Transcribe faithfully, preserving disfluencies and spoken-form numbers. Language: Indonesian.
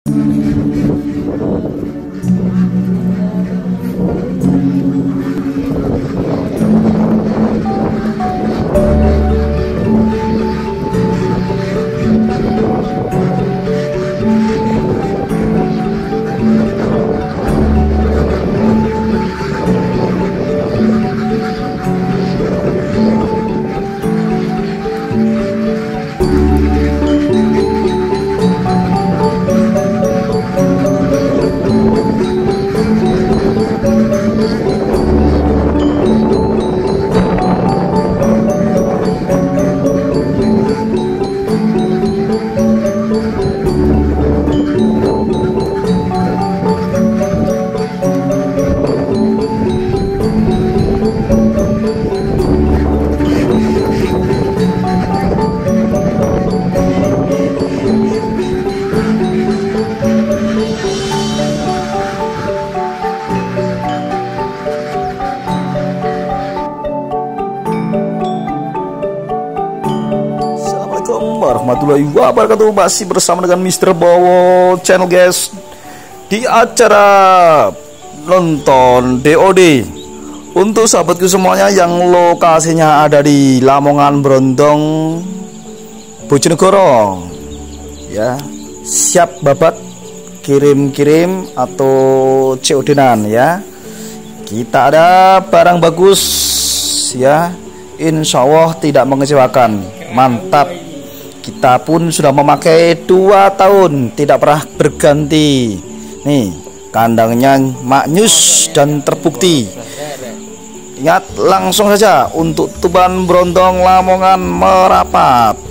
Warahmatullahi wabarakatuh. Masih bersama dengan Mister Bowo channel guys, di acara nonton D O D. Untuk sahabatku semuanya yang lokasinya ada di Lamongan, Brondong, Bojonegoro, ya siap babat kirim-kirim atau C O D-nan ya. Kita ada barang bagus ya, insya Allah tidak mengecewakan, mantap. Kita pun sudah memakai dua tahun, tidak pernah berganti. Nih, kandangnya maknyus dan terbukti. Ingat, langsung saja untuk Tuban, Brondong, Lamongan, merapat.